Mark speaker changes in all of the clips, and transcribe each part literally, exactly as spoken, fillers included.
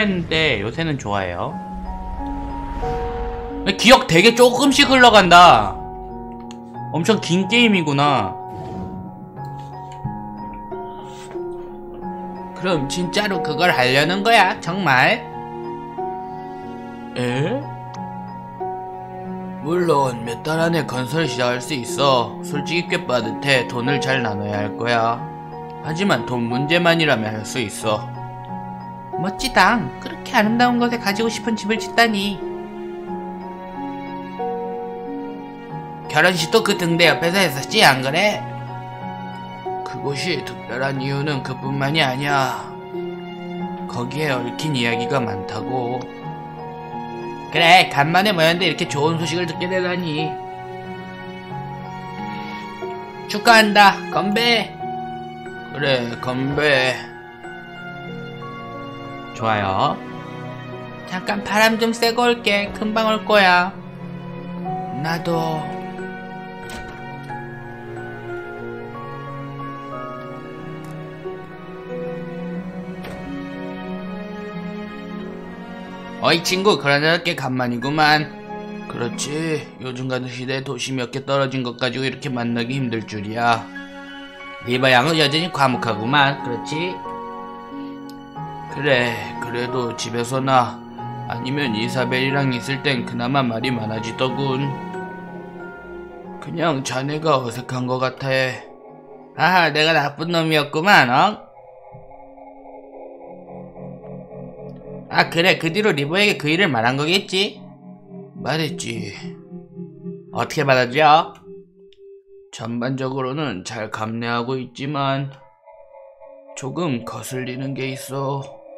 Speaker 1: 했는데 요새는 좋아해요. 기억 되게 조금씩 흘러간다. 엄청 긴 게임이구나. 그럼 진짜로 그걸 하려는 거야? 정말? 에? 물론 몇 달 안에 건설 시작할 수 있어. 솔직히 꽤 빠듯해. 돈을 잘 나눠야 할 거야. 하지만 돈 문제만이라면 할 수 있어. 멋지다. 그렇게 아름다운 곳에 가지고 싶은 집을 짓다니. 결혼식도 그 등대 옆에서 했었지, 안 그래? 그곳이 특별한 이유는 그뿐만이 아니야. 거기에 얽힌 이야기가 많다고. 그래, 간만에 모였는데 이렇게 좋은 소식을 듣게 되다니. 축하한다. 건배. 그래, 건배. 좋아요. 잠깐 바람 좀 쐬고 올게. 금방 올 거야. 나도. 어이 친구, 그러나 꽤 간만이구만. 그렇지. 요즘 같은 시대에 도시 몇 개 떨어진 것 가지고 이렇게 만나기 힘들 줄이야. 리버 양은 여전히 과묵하구만. 그렇지? 그래, 그래도 집에서나 아니면 이사벨이랑 있을 땐 그나마 말이 많아지더군. 그냥 자네가 어색한 것 같아. 아하, 내가 나쁜 놈이었구만, 어? 아, 그래, 그 뒤로 리버에게 그 일을 말한 거겠지? 말했지. 어떻게 받아들여? 전반적으로는 잘 감내하고 있지만 조금 거슬리는 게 있어.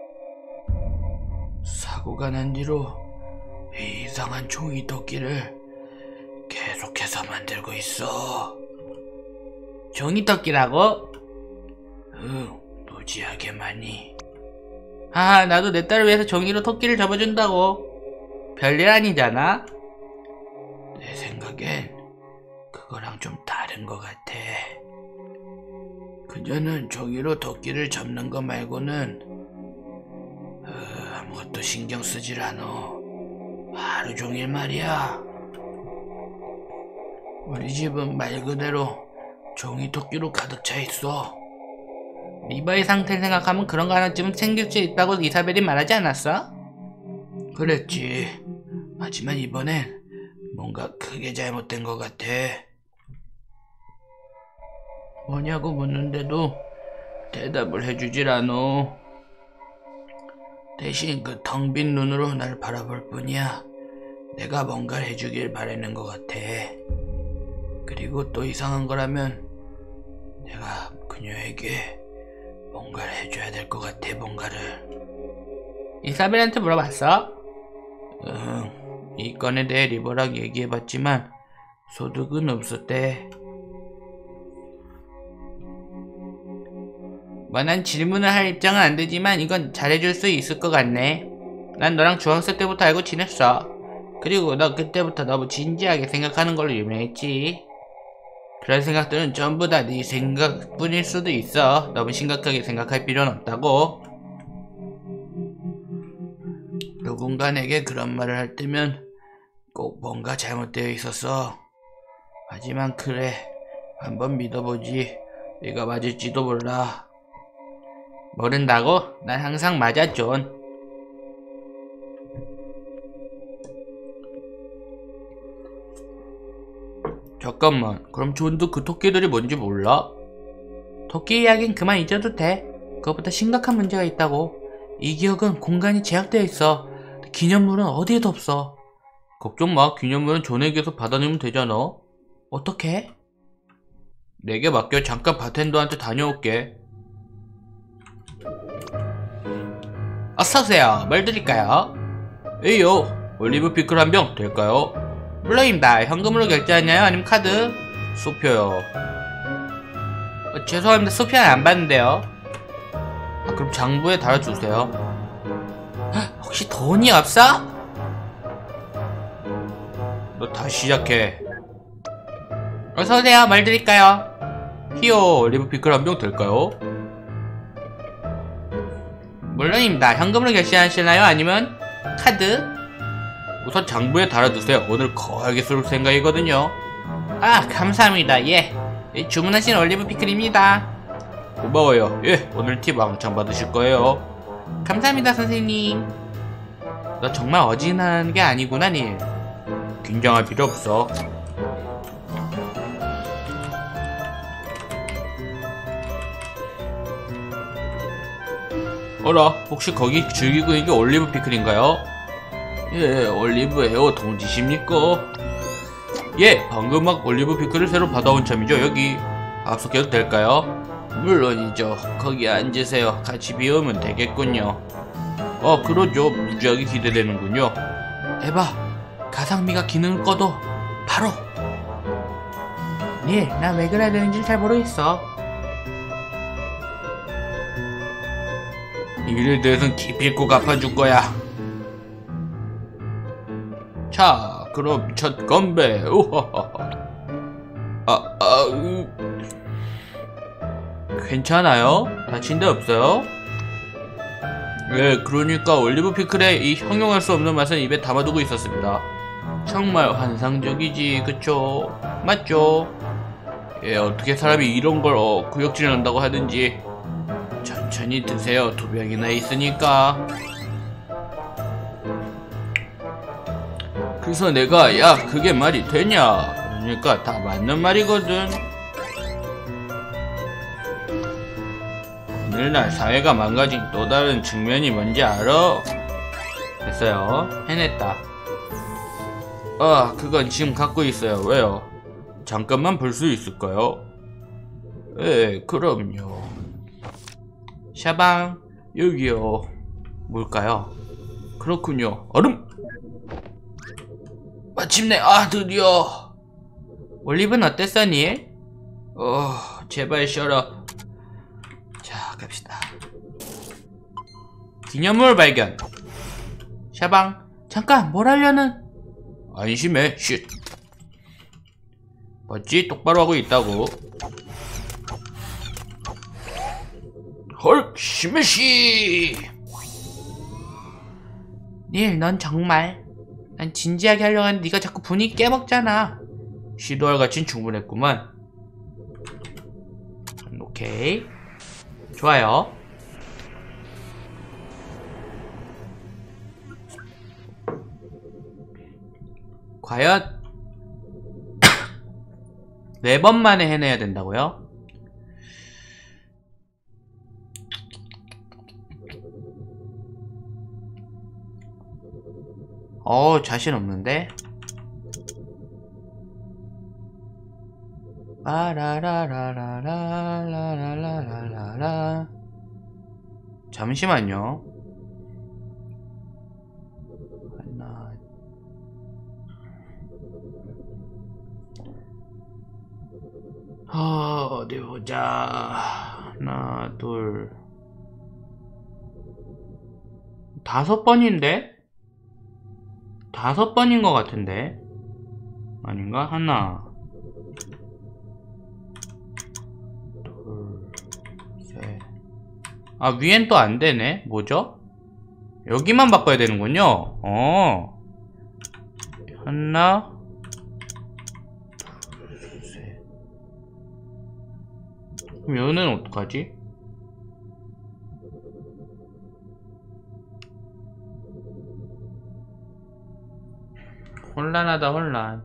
Speaker 1: 사고가 난 뒤로 이상한 종이 토끼를 계속해서 만들고 있어. 종이 토끼라고? 응, 무지하게 많이. 아, 나도 내 딸을 위해서 종이로 토끼를 접어준다고. 별일 아니잖아? 내 생각엔 그거랑 좀 다른 것 같아. 그녀는 종이로 토끼를 접는 거 말고는 어, 아무것도 신경 쓰질 않어. 하루 종일 말이야. 우리 집은 말 그대로 종이 토끼로 가득 차 있어. 리버의 상태를 생각하면 그런 거 하나쯤은 생길 수 있다고 이사벨이 말하지 않았어? 그랬지. 하지만 이번엔 뭔가 크게 잘못된 것 같아. 뭐냐고 묻는데도 대답을 해주질 않어. 대신 그 텅 빈 눈으로 날 바라볼 뿐이야. 내가 뭔가를 해주길 바라는 것 같아. 그리고 또 이상한 거라면 내가 그녀에게 뭔가를 해줘야 될 것 같아. 뭔가를. 이사벨한테 물어봤어? 응. 이 건에 대해 리버랑 얘기해봤지만 소득은 없었대. 뭐 난 질문을 할 입장은 안 되지만 이건 잘해줄 수 있을 것 같네. 난 너랑 중학생 때부터 알고 지냈어. 그리고 너 그때부터 너무 진지하게 생각하는 걸로 유명했지. 그런 생각들은 전부 다 네 생각뿐일 수도 있어. 너무 심각하게 생각할 필요는 없다고. 누군가 내게 그런 말을 할 때면 꼭 뭔가 잘못되어 있었어. 하지만 그래, 한번 믿어보지. 네가 맞을지도 몰라. 모른다고? 난 항상 맞아, 존. 잠깐만, 그럼 존도 그 토끼들이 뭔지 몰라? 토끼 이야기는 그만 잊어도 돼. 그것보다 심각한 문제가 있다고. 이 기억은 공간이 제약되어 있어. 기념물은 어디에도 없어. 걱정 마, 기념물은 존에게서 받아내면 되잖아. 어떻게? 내게 맡겨. 잠깐 바텐더한테 다녀올게. 어서오세요. 뭘 드릴까요? 에이요, 올리브 피클 한 병 될까요? 물론입니다. 현금으로 결제하나요? 아니면 카드? 수표요. 어, 죄송합니다. 수표는 안 받는데요. 아, 그럼 장부에 달아주세요. 헉, 혹시 돈이 없어? 너 다시 시작해. 어서오세요. 뭘 드릴까요? 히어, 올리브 피클 한 병 될까요? 물론입니다. 현금으로 결제하실나요? 아니면 카드? 우선 장부에 달아두세요. 오늘 거하게 쏠 생각이거든요. 아, 감사합니다. 예, 주문하신 올리브 피클입니다. 고마워요. 예, 오늘 팁 왕창 받으실 거예요. 감사합니다, 선생님. 너 정말 어지간한 게 아니구나, 닐. 긴장할 필요 없어. 어라, 혹시 거기 즐기고 있는 게 올리브 피클인가요? 예, 올리브 에어 동지십니까? 예, 방금 막 올리브 피클을 새로 받아온 참이죠. 여기 합석해도 될까요? 물론이죠. 거기 앉으세요. 같이 비우면 되겠군요. 어, 그러죠. 무지하게 기대되는군요. 에바, 가상미가 기능을 꺼도 바로. 닐, 나 왜 그래야 되는지 잘 모르겠어. 이 일에 대해서는 깊이 있고 갚아줄 거야. 자, 그럼 첫 건배. 우하하하. 아, 아, 으. 괜찮아요? 다친 데 없어요? 예, 그러니까 올리브 피클의 이 형용할 수 없는 맛은 입에 담아두고 있었습니다. 정말 환상적이지, 그쵸? 맞죠? 예, 어떻게 사람이 이런 걸 어, 구역질을 한다고 하든지. 천천히 드세요. 두 병이나 있으니까. 그래서 내가 야, 그게 말이 되냐? 그러니까 다 맞는 말이거든. 오늘날 사회가 망가진 또 다른 측면이 뭔지 알아? 됐어요. 해냈다. 아, 그건 지금 갖고 있어요. 왜요? 잠깐만 볼 수 있을까요? 예, 그럼요. 샤방, 여기요. 뭘까요? 그렇군요. 얼음! 마침내, 아, 드디어! 올리브는 어땠어, 닐? 어, 제발 쉬어라. 자, 갑시다. 기념물 발견. 샤방, 잠깐, 뭘 하려는? 안심해, 쉿. 맞지? 똑바로 하고 있다고. 헐, 심해시! 닐, 넌 정말. 난 진지하게 하려고 하는데 네가 자꾸 분위기 깨먹잖아. 시도할 가치는 충분했구만. 오케이. 좋아요. 과연 네 번 만에 해내야 된다고요? 어, 자신 없는데? 아라라라라라라라라라라. 잠시만요. 하나. 어, 어디 보자. 하나, 둘. 다섯 번인데? 다섯 번인 것 같은데? 아닌가? 하나, 둘, 셋. 아, 위엔 또 안 되네? 뭐죠? 여기만 바꿔야 되는군요. 어. 하나, 둘, 셋. 그럼 여기는 어떡하지? 혼란하다, 혼란.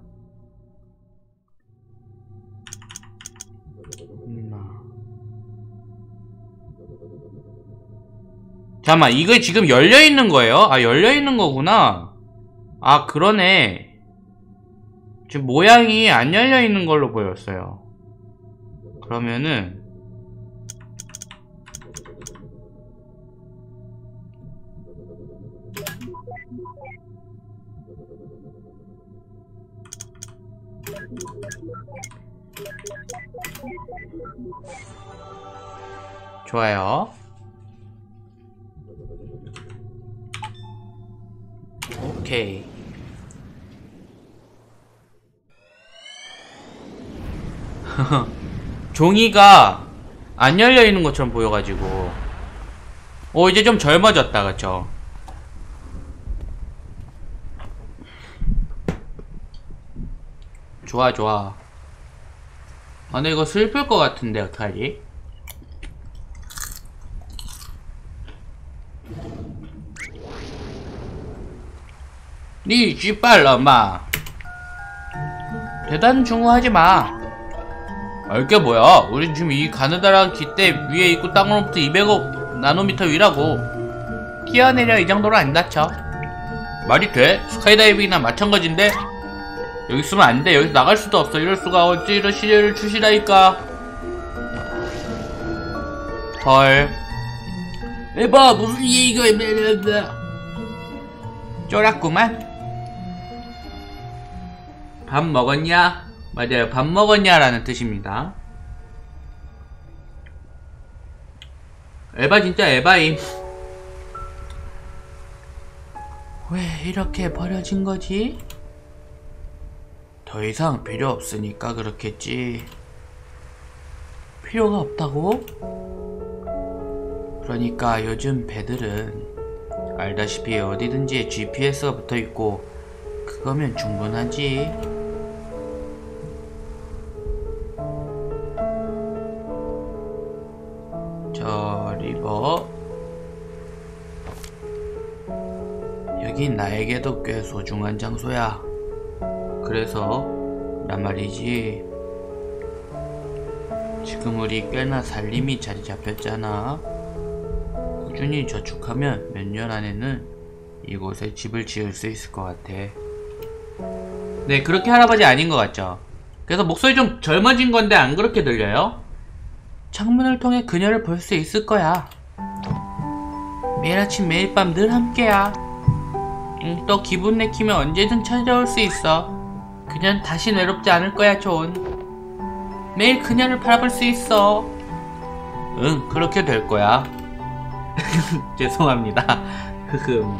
Speaker 1: 잠깐만, 이거 지금 열려있는 거예요? 아, 열려있는 거구나. 아, 그러네. 지금 모양이 안 열려있는 걸로 보였어요. 그러면은 좋아요. 오케이. 종이가 안 열려있는 것처럼 보여가지고
Speaker 2: 오, 이제 좀 젊어졌다, 그쵸? 좋아, 좋아. 아, 근데 이거 슬플 것 같은데, 어떡하지? 니 씨발 엄마 대단 중후하지 마. 알게 뭐야? 우린 지금 이 가느다란 깃대 위에 있고 땅으로부터 이백억 나노미터 위라고. 뛰어내려 이 정도로 안 다쳐. 말이 돼? 스카이다이빙이나 마찬가지인데? 여기 있으면 안 돼. 여기서 나갈 수도 없어. 이럴 수가. 어찌 이런 시대를 주시라니까. 헐. 에바 무슨 얘기가 있냐. 쫄았구만. 밥 먹었냐? 맞아요. 밥 먹었냐? 라는 뜻입니다. 에바 진짜 에바임. 왜 이렇게 버려진 거지? 더 이상 필요 없으니까 그렇겠지. 필요가 없다고? 그러니까 요즘 배들은 알다시피 어디든지 지피에스가 붙어있고 그거면 충분하지. 저 리버 여긴 나에게도 꽤 소중한 장소야. 그래서 란 말이지. 지금 우리 꽤나 살림이 자리 잡혔잖아. 꾸준히 저축하면 몇 년 안에는 이곳에 집을 지을 수 있을 것 같아. 네, 그렇게 할아버지 아닌 것 같죠? 그래서 목소리 좀 젊어진 건데 안 그렇게 들려요? 창문을 통해 그녀를 볼 수 있을 거야. 매일 아침 매일 밤 늘 함께야. 응, 또 기분 내키면 언제든 찾아올 수 있어. 그녀는 다시 외롭지 않을 거야, 존. 매일 그녀를 바라볼 수 있어. 응, 그렇게 될 거야. 죄송합니다. 흑음.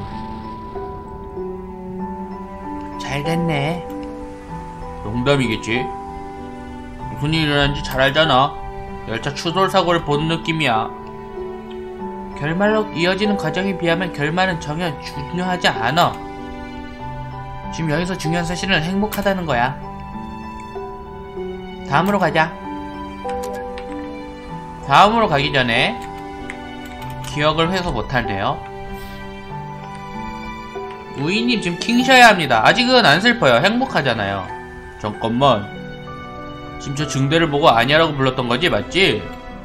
Speaker 2: 잘 됐네. 농담이겠지? 무슨 일이 일어난지 잘 알잖아. 열차 추돌 사고를 본 느낌이야. 결말로 이어지는 과정에 비하면 결말은 전혀 중요하지 않아. 지금 여기서 중요한 사실은 행복하다는 거야. 다음으로 가자. 다음으로 가기 전에 기억을 회수 못한대요. 우이님 지금 킹셔야 합니다. 아직은 안 슬퍼요. 행복하잖아요. 잠깐만. 지금 저 증대를 보고 아니야라고 불렀던 거지? 맞지?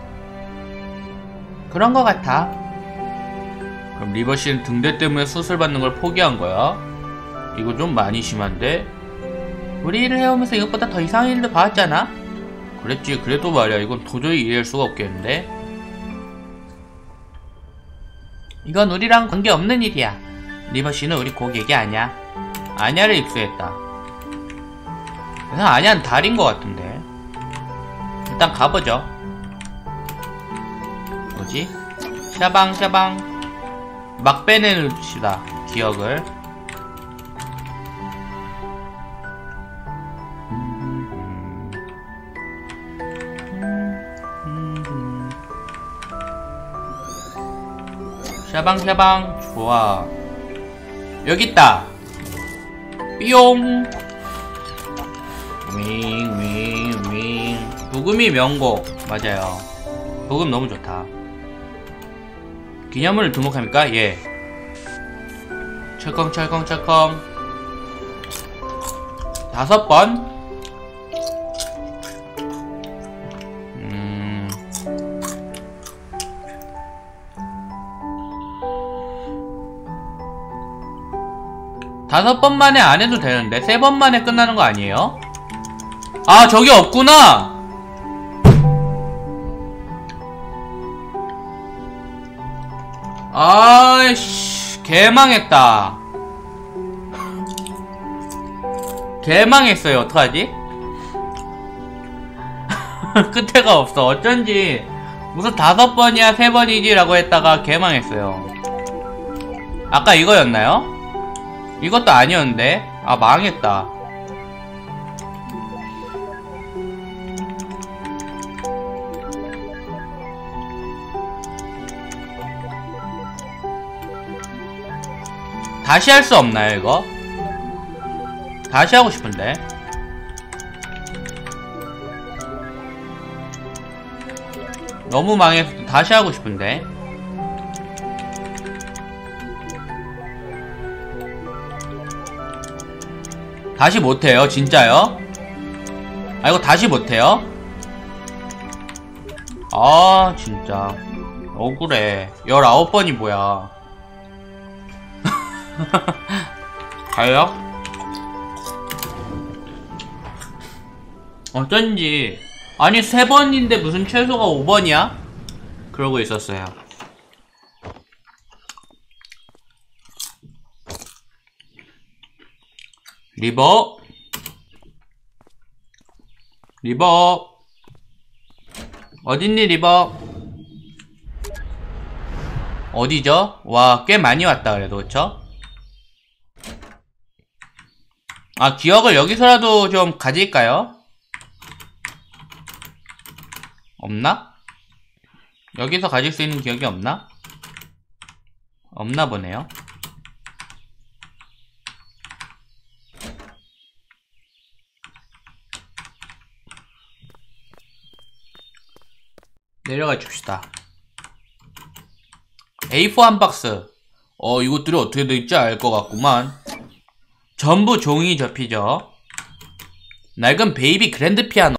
Speaker 2: 그런 거 같아. 그럼 리버씨는 등대 때문에 수술받는 걸 포기한 거야? 이거 좀 많이 심한데? 우리 일을 해오면서 이것보다 더 이상한 일도 봐왔잖아? 그랬지. 그래도 말이야. 이건 도저히 이해할 수가 없겠는데? 이건 우리랑 관계없는 일이야. 리버씨는 우리 고객이 아냐. 아냐를 입수했다. 그냥 아냐는 달인 것 같은데. 일단 가보죠. 뭐지? 샤방 샤방. 막 빼내놓읍시다. 기억을. 샤방샤방. 좋아. 여깄다. 삐용. 윙윙윙. 부금이 명곡. 맞아요. 부금 너무 좋다. 기념물을 등록합니까? 예. 철컹철컹철컹. 다섯 번. 음. 다섯 번 만에 안 해도 되는데 세 번 만에 끝나는 거 아니에요? 아, 저기 없구나. 아이씨, 개망했다. 개망했어요. 어떡하지? 끝에가 없어. 어쩐지 무슨 다섯 번이야 세 번이지 라고 했다가 개망했어요. 아까 이거였나요? 이것도 아니었는데. 아, 망했다. 다시 할 수 없나요 이거? 다시 하고 싶은데. 너무 망해서 다시 하고 싶은데. 다시 못해요 진짜요? 아 이거 다시 못해요? 아 진짜 억울해. 열아홉 번이 뭐야. 가요? 어쩐지. 아니 세 번인데 무슨 최소가 오 번이야? 그러고 있었어요. 리버 리버 어딨니 리버? 어디죠? 와 꽤 많이 왔다 그래도 그쵸? 아 기억을 여기서라도 좀 가질까요? 없나? 여기서 가질 수 있는 기억이 없나? 없나 보네요. 내려가 줍시다. 에이 사 한 박스. 어 이것들이 어떻게 될지 알 것 같구만. 전부 종이 접히죠. 낡은 베이비 그랜드 피아노.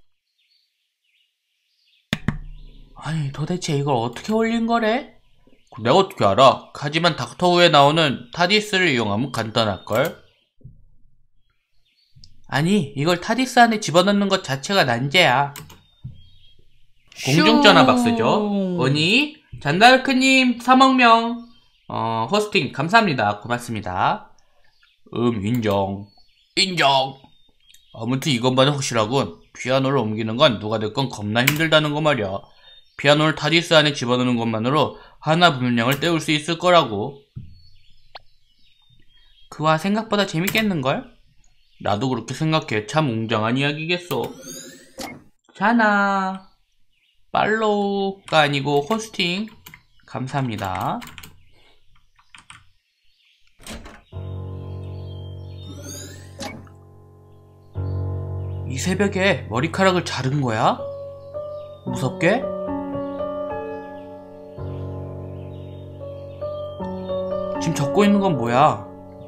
Speaker 2: 아니 도대체 이걸 어떻게 올린 거래? 내가 어떻게 알아? 하지만 닥터우에 나오는 타디스를 이용하면 간단할걸? 아니 이걸 타디스 안에 집어넣는 것 자체가 난제야. 공중전화 박스죠. 어니 잔다르크님 삼억 명 어, 호스팅 감사합니다. 고맙습니다. 음 인정 인정. 아무튼 이것만은 확실하군. 피아노를 옮기는 건 누가 됐건 겁나 힘들다는 거 말이야. 피아노를 타디스 안에 집어넣는 것만으로 하나 분량을 때울 수 있을 거라고. 그와 생각보다 재밌겠는걸? 나도 그렇게 생각해. 참 웅장한 이야기겠어. 자나 팔로우가 아니고 호스팅 감사합니다. 이 새벽에 머리카락을 자른 거야? 무섭게? 지금 적고 있는 건 뭐야?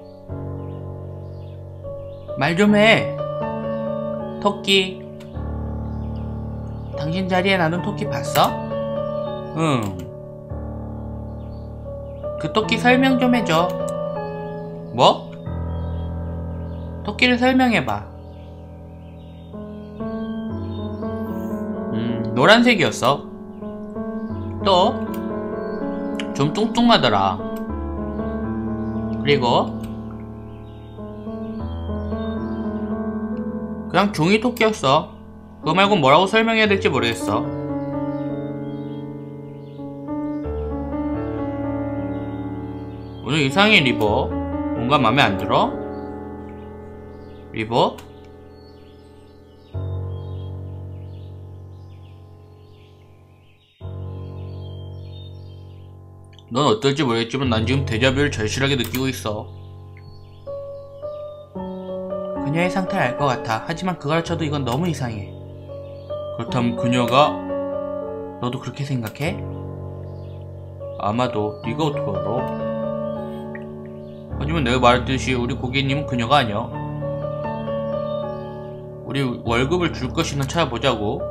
Speaker 2: 말 좀 해. 토끼. 당신 자리에 놔둔 토끼 봤어? 응. 그 토끼 설명 좀 해줘. 뭐? 토끼를 설명해봐. 음, 노란색이었어. 또? 좀 뚱뚱하더라. 그리고 그냥 종이 토끼였어. 그거 말고 뭐라고 설명해야 될지 모르겠어. 오늘 이상해 리버. 뭔가 맘에 안 들어? 리버? 넌 어떨지 모르겠지만 난 지금 데자뷰를 절실하게 느끼고 있어. 그녀의 상태를 알 것 같아. 하지만 그걸 쳐도 이건 너무 이상해. 그렇다면 그녀가 너도 그렇게 생각해? 아마도. 네가 어떻게 알아? 하지만 내가 말했듯이 우리 고객님은 그녀가 아니야. 우리 월급을 줄 것이나 찾아보자고.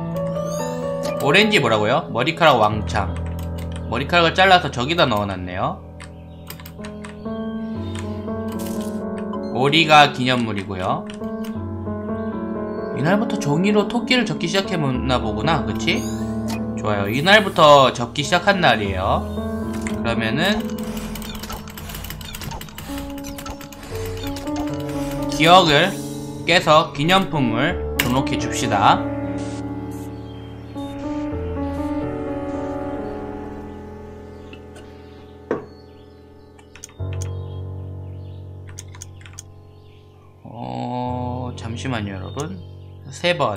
Speaker 2: 오렌지 뭐라고요? 머리카락 왕창. 머리카락을 잘라서 저기다 넣어놨네요. 오리가 기념물이고요. 이날부터 종이로 토끼를 접기 시작했나 보구나. 그치? 좋아요. 이날부터 접기 시작한 날이에요. 그러면은 기억을 깨서 기념품을 등록해 줍시다. 어... 잠시만요 여러분. 세 번.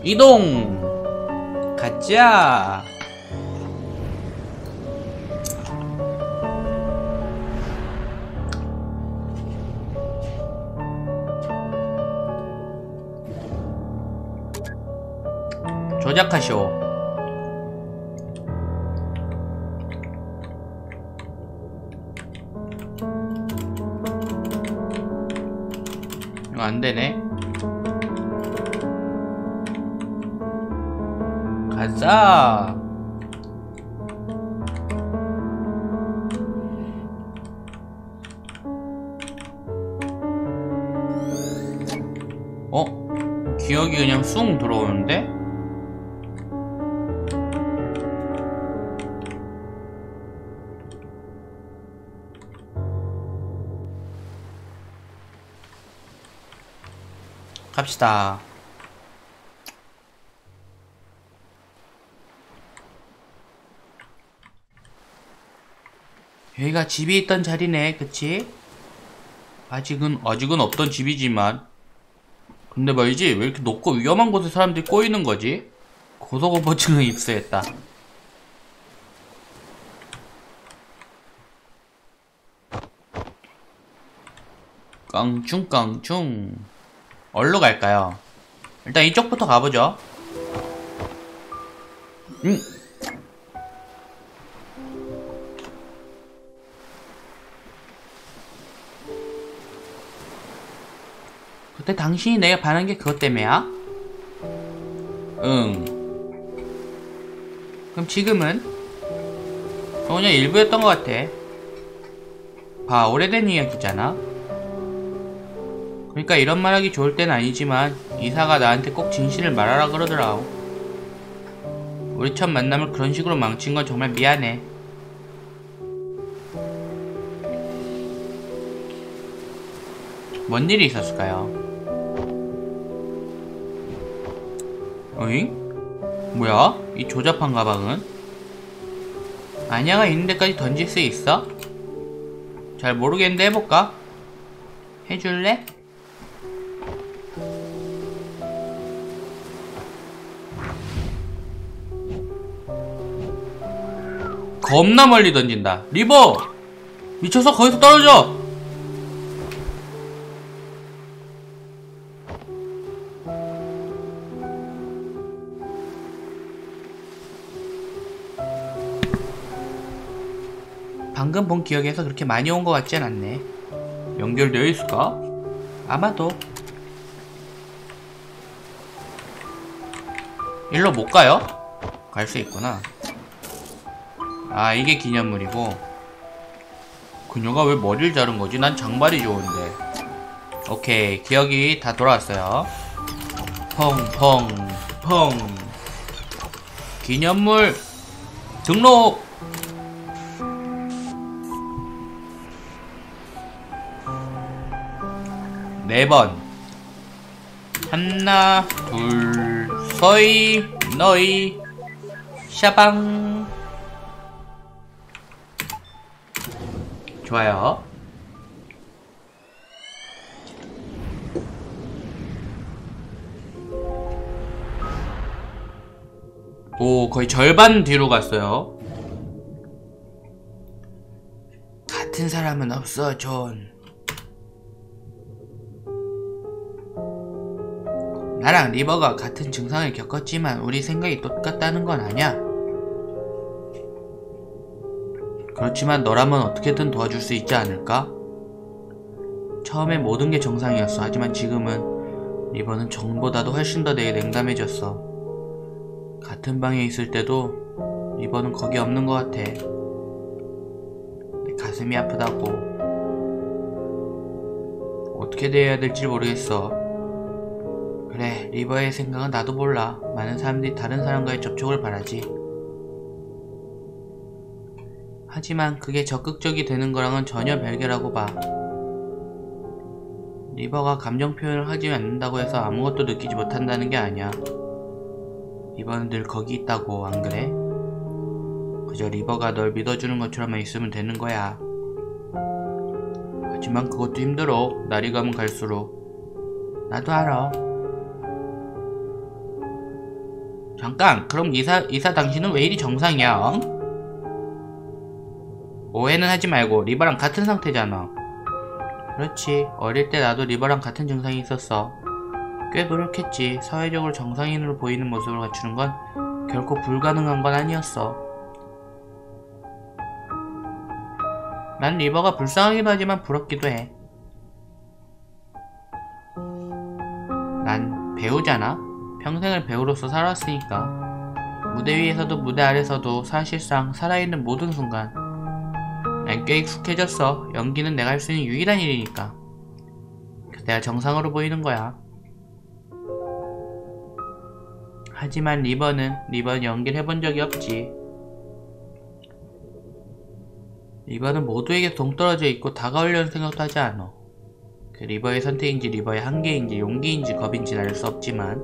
Speaker 2: 이동! 가자! 조작하쇼. 이거 안되네. 가자. 어? 기억이 그냥 쑥 들어오는데? 갑시다. 여기가 집이 있던 자리네, 그치? 아직은, 아직은 없던 집이지만. 근데 말이지, 왜 이렇게 높고 위험한 곳에 사람들이 꼬이는 거지? 고소공포증을 입수했다. 깡충깡충. 어디로 갈까요? 일단 이쪽부터 가보죠. 음. 그때 당신이 내가 반한 게 그것 때문이야? 응. 그럼 지금은? 그냥 일부였던 것 같아. 봐, 오래된 이야기잖아. 그러니까 이런 말하기 좋을 땐 아니지만 이사가 나한테 꼭 진실을 말하라 그러더라. 우리 첫 만남을 그런 식으로 망친 건 정말 미안해. 뭔 일이 있었을까요? 어잉? 뭐야? 이 조잡한 가방은? 아냐가 있는 데까지 던질 수 있어? 잘 모르겠는데 해볼까? 해줄래? 겁나 멀리 던진다. 리버! 미쳐서 거기서 떨어져! 방금 본 기억에서 그렇게 많이 온 것 같진 않네. 연결되어 있을까? 아마도. 일로 못 가요? 갈 수 있구나. 아, 이게 기념물이고. 그녀가 왜 머리를 자른 거지? 난 장발이 좋은데. 오케이, 기억이 다 돌아왔어요. 펑펑 펑. 기념물 등록. 네 번. 하나, 둘, 서이, 너이, 샤방. 좋아요. 오, 거의 절반 뒤로 갔어요. 같은 사람은 없어, 존. 나랑 리버가 같은 증상을 겪었지만 우리 생각이 똑같다는 건 아니야. 그렇지만 너라면 어떻게든 도와줄 수 있지 않을까? 처음에 모든 게 정상이었어. 하지만 지금은 리버는 전보다도 훨씬 더 되게 냉담해졌어. 같은 방에 있을 때도 리버는 거기 없는 것 같아. 내 가슴이 아프다고. 어떻게 대해야 될지 모르겠어. 그래, 리버의 생각은 나도 몰라. 많은 사람들이 다른 사람과의 접촉을 바라지. 하지만 그게 적극적이 되는 거랑은 전혀 별개라고 봐. 리버가 감정 표현을 하지 않는다고 해서 아무것도 느끼지 못한다는 게 아니야. 리버는 늘 거기 있다고, 안 그래? 그저 리버가 널 믿어주는 것처럼만 있으면 되는 거야. 하지만 그것도 힘들어. 날이 가면 갈수록. 나도 알아. 잠깐, 그럼 이사, 이사 당신은 왜 이리 정상이야? 응? 오해는 하지 말고 리버랑 같은 상태잖아. 그렇지. 어릴 때 나도 리버랑 같은 증상이 있었어. 꽤 노력했지. 사회적으로 정상인으로 보이는 모습을 갖추는 건 결코 불가능한 건 아니었어. 난 리버가 불쌍하기도 하지만 부럽기도 해. 난 배우잖아. 평생을 배우로서 살았으니까. 무대 위에서도 무대 아래서도 사실상 살아있는 모든 순간 난 꽤 익숙해졌어. 연기는 내가 할 수 있는 유일한 일이니까. 그래서 내가 정상으로 보이는 거야. 하지만 리버는 리버는 연기를 해본 적이 없지. 리버는 모두에게 동떨어져 있고 다가오려는 생각도 하지 않아. 그 리버의 선택인지 리버의 한계인지 용기인지 겁인지는 알 수 없지만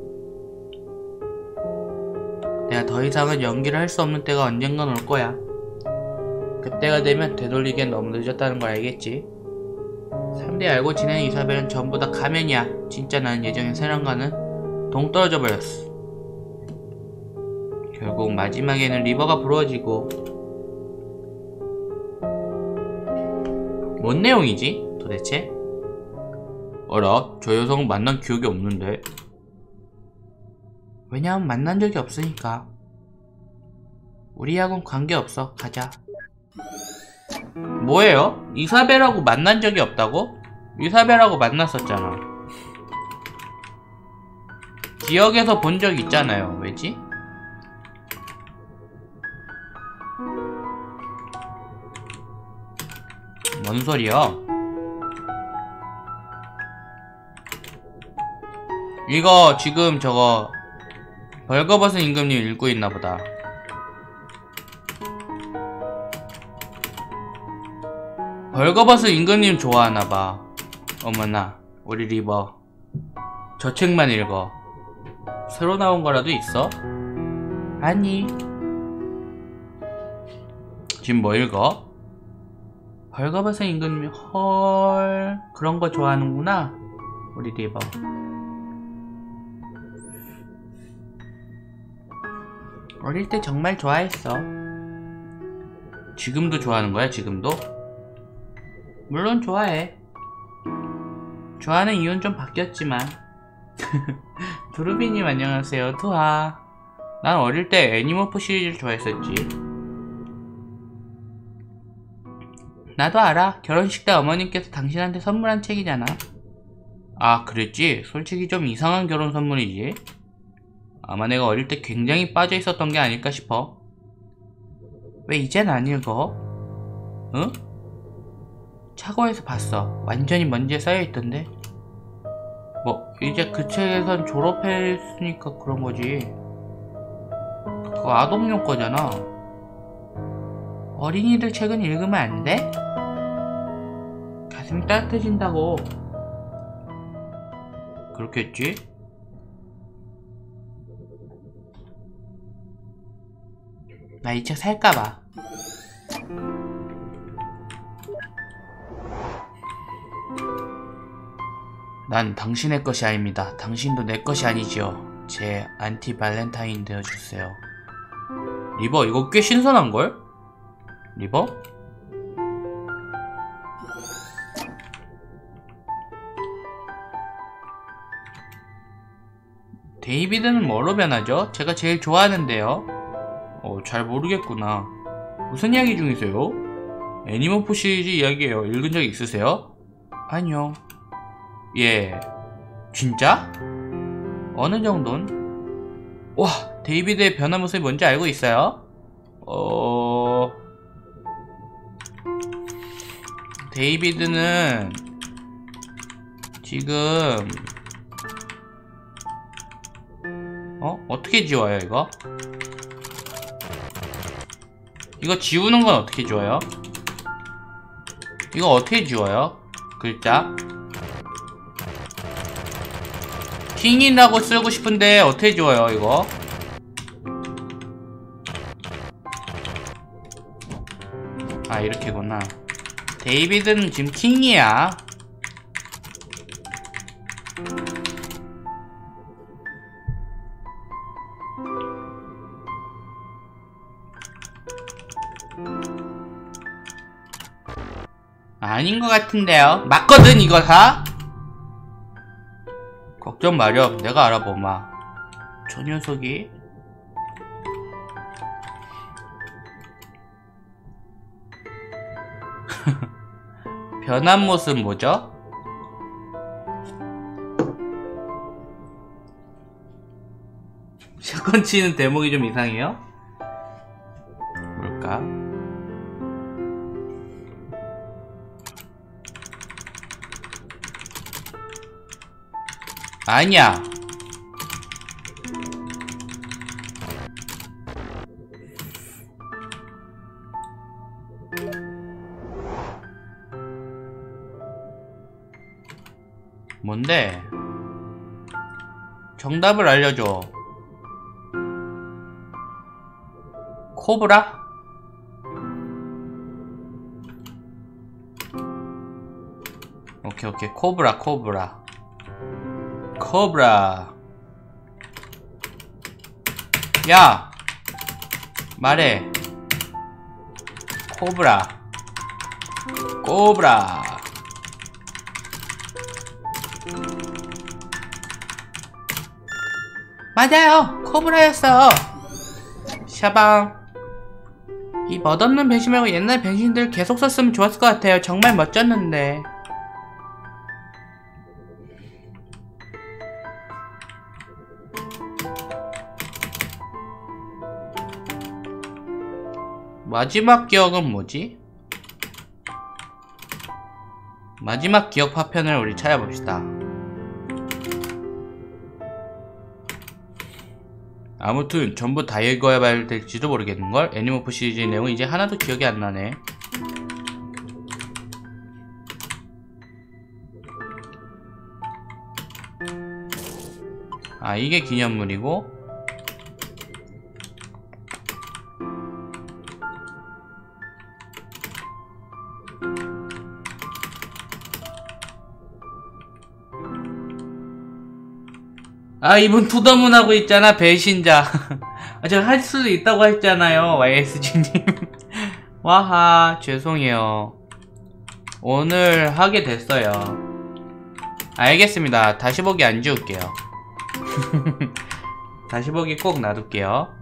Speaker 2: 내가 더 이상은 연기를 할 수 없는 때가 언젠간 올 거야. 그때가 되면 되돌리기엔 너무 늦었다는 걸 알겠지. 상대 알고 지내는 이사벨은 전부 다 가면이야. 진짜 나는 예정인 세랑과는 동떨어져 버렸어. 결국 마지막에는 리버가 부러지고. 뭔 내용이지? 도대체? 어라? 저 여성은 만난 기억이 없는데. 왜냐면 만난 적이 없으니까. 우리하고는 관계없어. 가자. 뭐예요? 이사벨하고 만난 적이 없다고? 이사벨하고 만났었잖아. 기억에서 본 적 있잖아요. 왜지? 뭔 소리야? 이거 지금 저거 벌거벗은 임금님 읽고 있나보다. 벌거벗은 임금님 좋아하나봐. 어머나 우리 리버 저 책만 읽어. 새로 나온 거라도 있어? 아니. 지금 뭐 읽어? 벌거벗은 임금님이 헐 그런 거 좋아하는구나 우리 리버. 어릴 때 정말 좋아했어. 지금도 좋아하는 거야? 지금도? 물론 좋아해. 좋아하는 이유는 좀 바뀌었지만. 두루비님 안녕하세요. 투하. 난 어릴 때 애니머프 시리즈를 좋아했었지. 나도 알아. 결혼식 때 어머님께서 당신한테 선물한 책이잖아. 아 그랬지? 솔직히 좀 이상한 결혼 선물이지. 아마 내가 어릴 때 굉장히 빠져 있었던 게 아닐까 싶어. 왜 이젠 안 읽어? 응? 차고에서 봤어. 완전히 먼지에 쌓여있던데. 뭐 이제 그 책에선 졸업했으니까 그런 거지. 그거 아동용 거잖아. 어린이들 책은 읽으면 안 돼? 가슴이 따뜻해진다고. 그렇겠지? 나 이 책 살까봐. 난 당신의 것이 아닙니다. 당신도 내 것이 아니지요. 제 안티 발렌타인 되어주세요. 리버 이거 꽤 신선한걸? 리버? 데이비드는 뭐로 변하죠? 제가 제일 좋아하는데요. 어, 잘 모르겠구나. 무슨 이야기 중이세요? 애니머프 시리즈 이야기예요. 읽은 적 있으세요? 아니요. 예. 진짜? 어느 정도는? 와, 데이비드의 변화 모습이 뭔지 알고 있어요? 어... 데이비드는 지금 어? 어떻게 지워요 이거? 이거 지우는 건 어떻게 지워요? 이거 어떻게 지워요? 글자? 킹이라고 쓰고 싶은데 어떻게 지워요 이거? 아 이렇게구나. 데이비드는 지금 킹이야. 아닌 것 같은데요. 맞거든 이거 다. 걱정 마렴. 내가 알아보마. 저 녀석이 변한 모습 뭐죠? 샷건 치는 대목이 좀 이상해요? 뭘까? 아니야. 뭔데? 정답을 알려줘. 코브라? 오케이 오케이 코브라 코브라 코브라. 야 말해. 코브라 코브라. 맞아요 코브라였어. 샤방. 이 멋없는 변신 말고 옛날 변신들 계속 썼으면 좋았을 것 같아요. 정말 멋졌는데. 마지막 기억은 뭐지? 마지막 기억 파편을 우리 찾아봅시다. 아무튼 전부 다 읽어야 될지도 모르겠는걸? 애니모프 시리즈의 내용은 이제 하나도 기억이 안 나네. 아 이게 기념물이고 아 이분 투더문하고 있잖아 배신자. 아 제가 할 수도 있다고 했잖아요 와이에스지님. 와하 죄송해요. 오늘 하게 됐어요. 알겠습니다. 다시 보기 안 지울게요. 다시 보기 꼭 놔둘게요.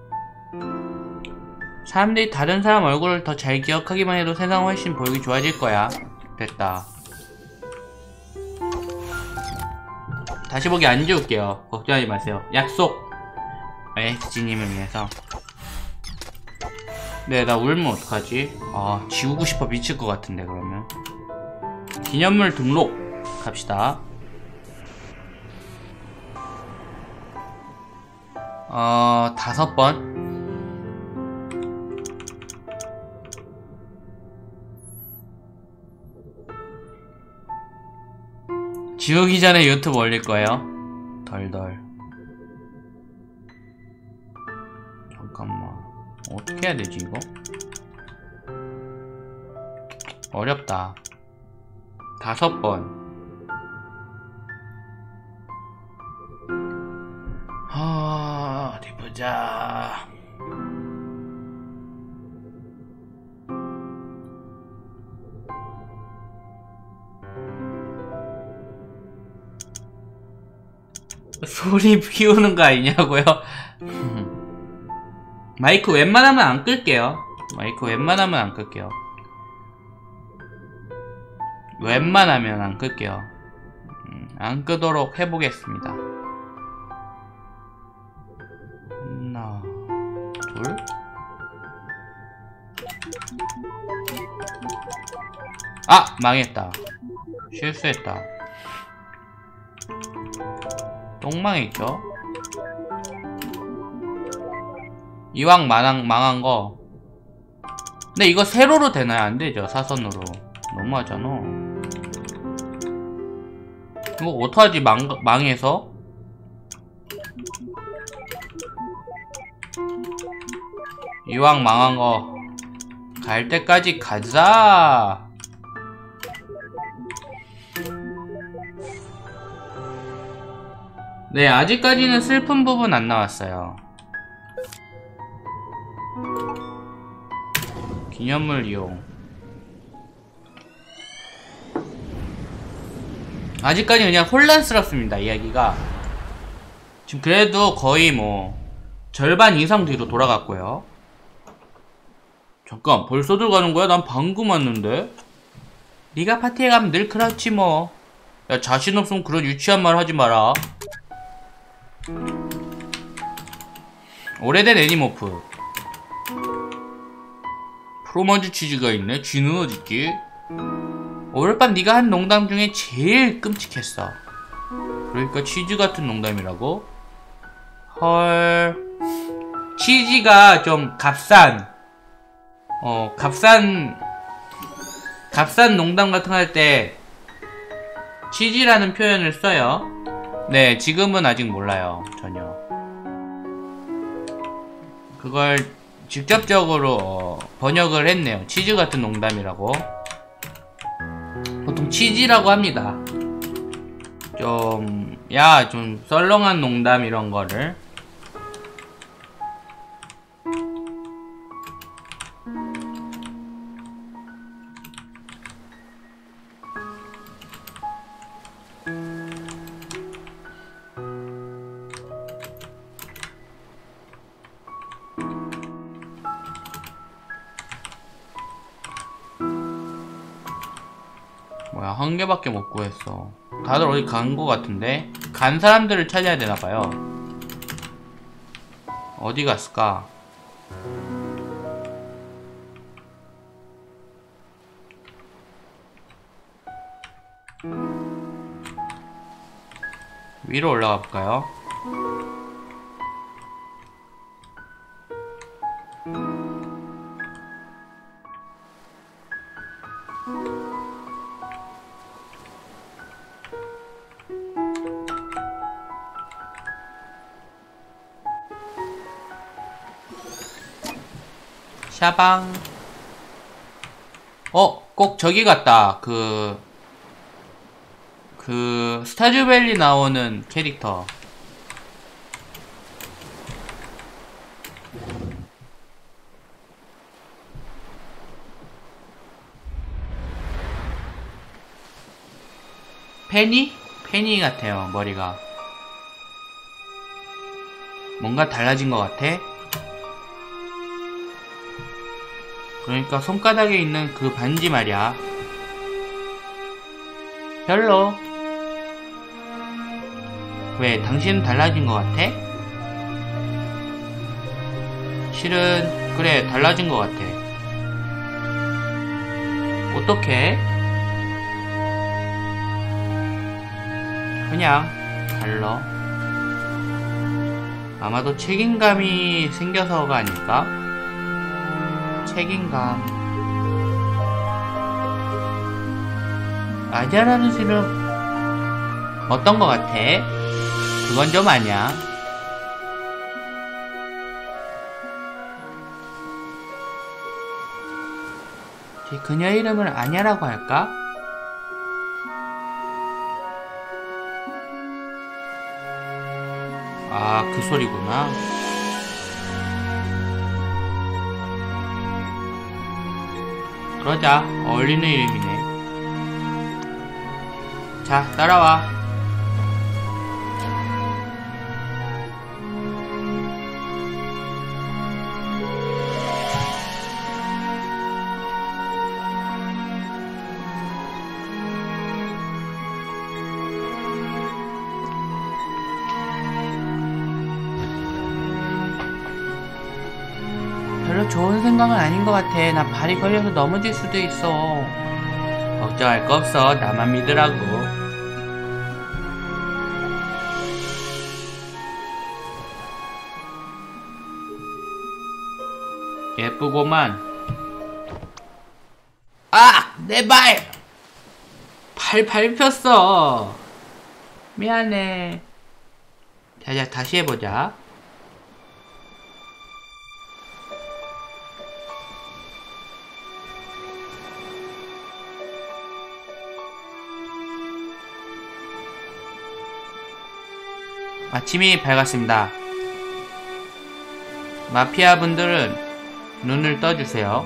Speaker 2: 사람들이 다른 사람 얼굴을 더 잘 기억하기만 해도 세상은 훨씬 보이기 좋아질 거야. 됐다. 다시 보기 안 지울게요. 걱정하지 마세요. 약속! 에스지님을 위해서. 네, 나 울면 어떡하지? 아, 지우고 싶어 미칠 것 같은데, 그러면. 기념물 등록! 갑시다. 어, 다섯 번. 지우기 전에 유튜브 올릴 거예요. 덜덜. 잠깐만. 어떻게 해야 되지, 이거? 어렵다. 다섯 번. 하, 어디 보자. 소리 키우는 거 아니냐고요? 마이크 웬만하면 안 끌게요. 마이크 웬만하면 안 끌게요. 웬만하면 안 끌게요. 음, 안 끄도록 해보겠습니다. 하나, 둘. 아! 망했다. 실수했다. 똥망했죠? 이왕 망한, 망한 거. 근데 이거 세로로 되나요? 안 되죠? 사선으로. 너무하잖아. 이거 어떡하지? 망, 망해서? 이왕 망한 거. 갈 때까지 가자! 네, 아직까지는 슬픈 부분 안 나왔어요. 기념물 이용. 아직까지 그냥 혼란스럽습니다, 이야기가. 지금 그래도 거의 뭐 절반 이상 뒤로 돌아갔고요. 잠깐, 벌써 들어가는 거야? 난 방금 왔는데? 네가 파티에 가면 늘 그렇지 뭐. 야, 자신 없으면 그런 유치한 말 하지 마라. 오래된 애니모프. 프로마즈 치즈가 있네? 쥐는 어딨지? 오늘 밤 네가 한 농담 중에 제일 끔찍했어. 그러니까 치즈 같은 농담이라고? 헐. 치즈가 좀 값싼, 어, 값싼, 값싼 농담 같은 거 할 때 치즈라는 표현을 써요. 네, 지금은 아직 몰라요. 전혀. 그걸 직접적으로 어, 번역을 했네요. 치즈 같은 농담이라고. 보통 치즈라고 합니다. 좀, 야, 좀 썰렁한 농담 이런 거를. 뭐야, 한 개밖에 못 구했어. 다들 어디 간 거 같은데? 간 사람들을 찾아야 되나봐요. 어디 갔을까? 위로 올라가 볼까요? 샤방. 어, 꼭 저기 같다. 그, 그, 스타듀밸리 나오는 캐릭터. 페니? 페니 같아요, 머리가. 뭔가 달라진 것 같아. 그러니까 손바닥에 있는 그 반지 말이야. 별로. 왜, 당신은 달라진 것 같아? 실은 그래, 달라진 것 같아. 어떡해? 그냥 달라. 아마도 책임감이 생겨서가 아닐까? 책임감. 아자라는 실은 어떤 것 같아? 그건 좀 아냐. 그녀 이름을 아냐라고 할까? 아, 그 소리구나. 그러자. 어울리는 이름이네. 자, 따라와. 별로 좋은 생각은 아닌 것 같아. 나 발이 걸려서 넘어질 수도 있어. 걱정할 거 없어. 나만 믿으라고. 예쁘고만. 아! 내 발! 발 밟혔어. 미안해. 자자, 다시 해보자. 아침이 밝았습니다. 마피아 분들은 눈을 떠주세요.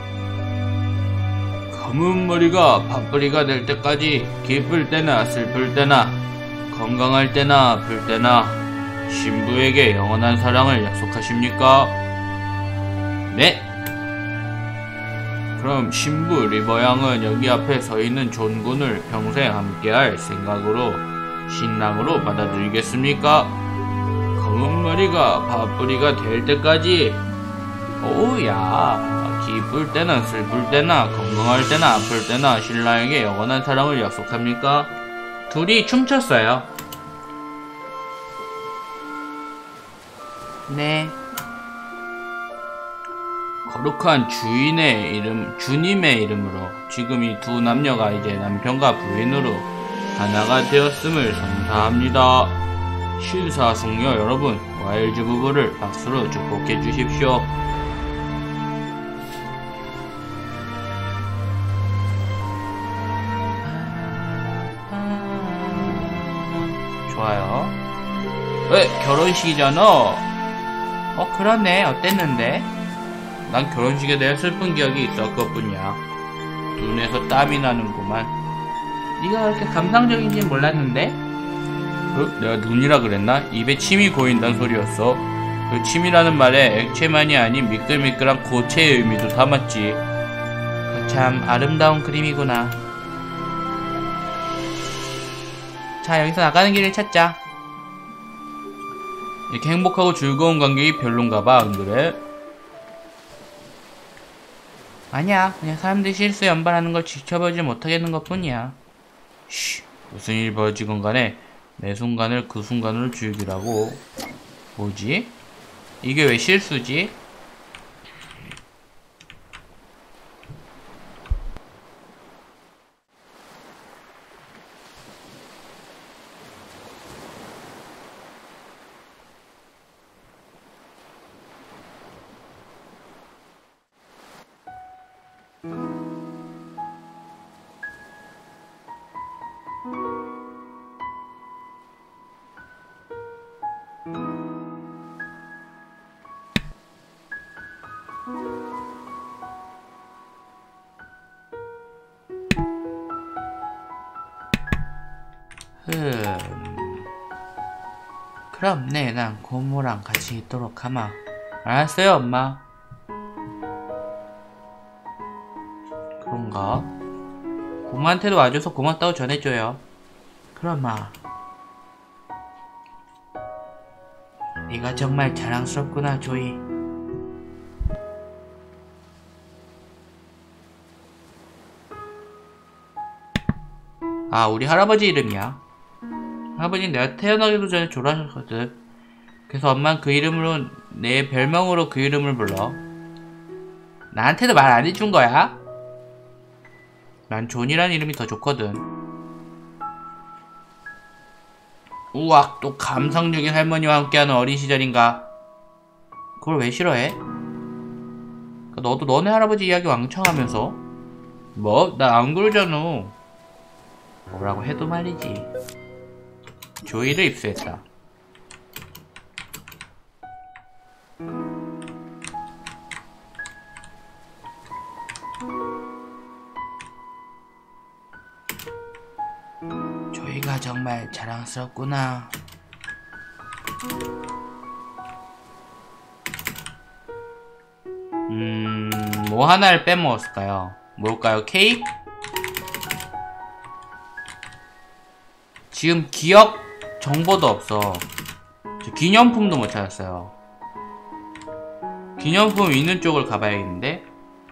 Speaker 2: 검은 머리가 팥뿌리가 될 때까지 기쁠 때나 슬플 때나 건강할 때나 아플 때나 신부에게 영원한 사랑을 약속하십니까? 네. 그럼 신부 리버 양은 여기 앞에 서 있는 존군을 평생 함께할 생각으로 신랑으로 받아들이겠습니까? 검은 머리가 팥뿌리가 될 때까지. 오야. 기쁠 때나 슬플 때나 건강할 때나 아플 때나 신랑에게 영원한 사랑을 약속합니까? 둘이 춤췄어요. 네. 거룩한 주인의 이름, 주님의 이름으로 지금 이 두 남녀가 이제 남편과 부인으로 하나가 되었음을 선사합니다. 신사숙녀 여러분, 와일즈 부부를 박수로 축복해 주십시오. 좋아요. 왜 결혼식이잖아. 어 그러네. 어땠는데? 난 결혼식에 대해 슬픈 기억이 있어. 그것뿐이야. 눈에서 땀이 나는구만. 네가 그렇게 감상적인지는 몰랐는데? 어? 내가 눈이라 그랬나? 입에 침이 고인단 소리였어. 그 침이라는 말에 액체만이 아닌 미끌미끌한 고체의 의미도 담았지. 참 아름다운 그림이구나. 자, 여기서 나가는 길을 찾자. 이렇게 행복하고 즐거운 관객이 별론가봐, 안 그래? 아니야, 그냥 사람들이 실수 연발하는 걸 지켜보지 못하겠는 것 뿐이야. 쉬, 무슨 일이 벌어지건 간에 매 순간을 그 순간으로 즐기라고. 뭐지? 이게 왜 실수지? 흠... 그럼 네, 난 고모랑 같이 있도록 하마. 알았어요, 엄마. 그런가? 고모한테도 와줘서 고맙다고 전해줘요. 그럼 마. 네가 정말 자랑스럽구나, 조이. 아, 우리 할아버지 이름이야. 할아버지는 내가 태어나기도 전에 졸하셨거든. 그래서 엄마는 그 이름으로, 내 별명으로 그 이름을 불러. 나한테도 말 안 해준 거야? 난 존이라는 이름이 더 좋거든. 우와, 또 감성적인 할머니와 함께하는 어린 시절인가? 그걸 왜 싫어해? 너도 너네 할아버지 이야기 왕창 하면서. 뭐? 나 안 그러잖아. 뭐라고 해도 말이지. 조이를 입수했다. 조이가 정말 자랑스럽구나. 음... 뭐 하나를 빼먹었을까요? 뭘까요? 케이크? 지금 기억 정보도 없어. 저 기념품도 못 찾았어요. 기념품 있는 쪽을 가봐야겠는데?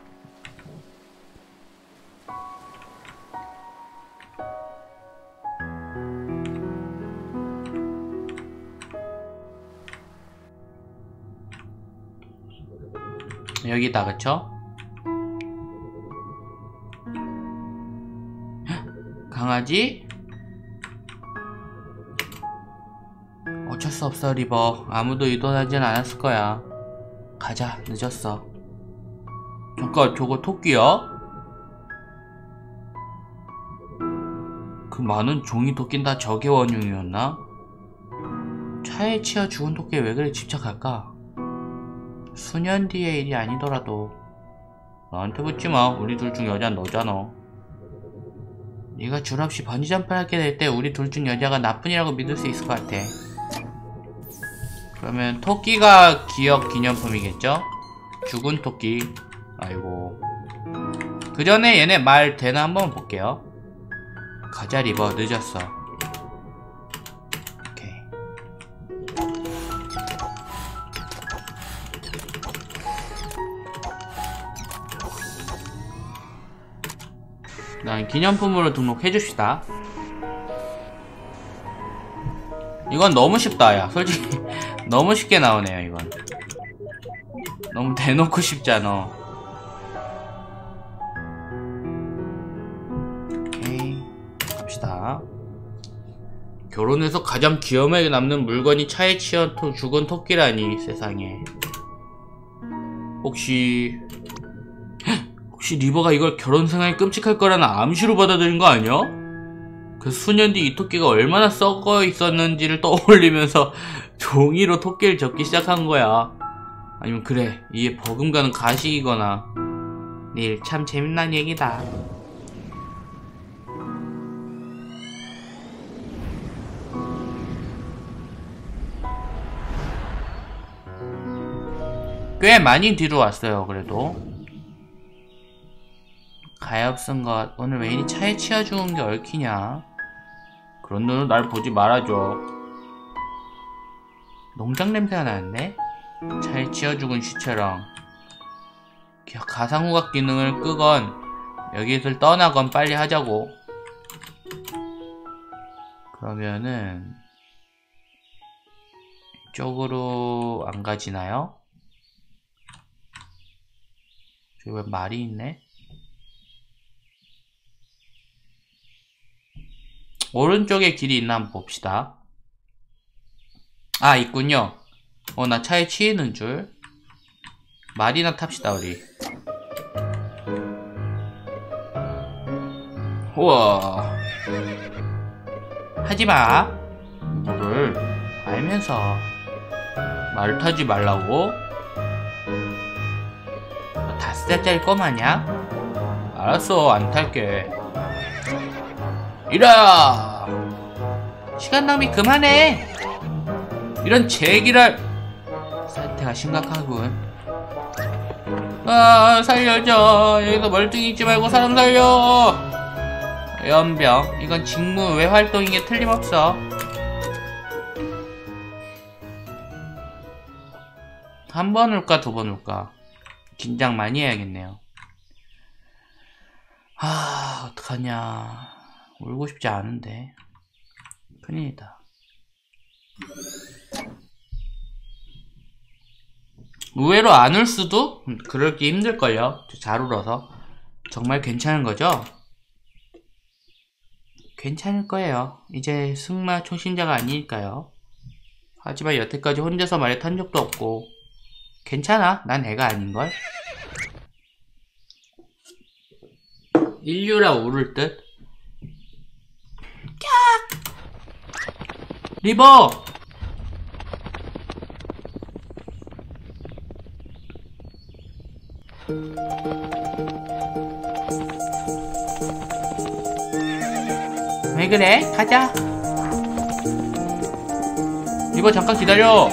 Speaker 2: 여기다, 그쵸? 강아지? 어쩔 수 없어, 리버. 아무도 의도하진 않았을 거야. 가자, 늦었어. 잠깐, 저거 토끼야? 그 많은 종이 토끼는 다 적의 원흉이었나? 차에 치여 죽은 토끼에 왜 그리 집착할까? 수년 뒤의 일이 아니더라도 나한테 묻지마. 우리 둘 중 여자는 너잖아. 네가 줄없이 번지점프를 하게 될 때 우리 둘 중 여자가 나쁜이라고 믿을 수 있을 것 같아. 그러면 토끼가 기억 기념품이겠죠? 죽은 토끼. 아이고. 그 전에 얘네 말 되나 한번 볼게요. 가자 리버, 늦었어. 오케이. 난 기념품으로 등록해줍시다. 이건 너무 쉽다. 야 솔직히 너무 쉽게 나오네요. 이건 너무 대놓고 쉽잖아. 오케이, 갑시다. 결혼해서 가장 기억에 남는 물건이 차에 치여 토, 죽은 토끼라니. 세상에. 혹시 혹시 리버가 이걸 결혼생활이 끔찍할 거라는 암시로 받아들인 거 아니야? 그 수년 뒤 이 토끼가 얼마나 썩어 있었는지를 떠올리면서 종이로 토끼를 적기 시작한 거야. 아니면 그래, 이게 버금가는 가식이거나. 닐, 참 재밌는 얘기다. 꽤 많이 뒤로 왔어요. 그래도 가엾은 것, 오늘 왜 이리 차에 치여 죽은 게 얽히냐. 그런 눈으로 날 보지 말아줘. 농장 냄새가 나는데? 차에 치여 죽은 시체랑. 가상후각 기능을 끄건 여기를 떠나건 빨리 하자고. 그러면은 이쪽으로 안 가지나요? 저기 왜 말이 있네? 오른쪽에 길이 있나 한번 봅시다. 아, 있군요. 어, 나 차에 치이는 줄. 말이나 탑시다 우리. 우와. 하지마. 뭐를 알면서 말 타지 말라고? 너 다섯 살짜리 꼬마냐? 알았어, 안 탈게. 이라! 시간 낭비 그만해! 이런 제기랄. 사태가 심각하군. 아, 살려줘. 여기서 멀뚱히 있지 말고 사람 살려. 연병, 이건 직무 외 활동인 게 틀림없어. 한 번 울까 두 번 울까. 긴장 많이 해야겠네요. 아, 어떡하냐. 울고 싶지 않은데 큰일이다. 의외로 안 울 수도? 그러기 힘들걸요. 잘 울어서. 정말 괜찮은 거죠? 괜찮을 거예요. 이제 승마 초심자가 아니니까요. 하지만 여태까지 혼자서 말에 탄 적도 없고. 괜찮아. 난 애가 아닌걸. 인류라 울을 듯. 리버! 왜 그래? 가자. 리버 잠깐 기다려.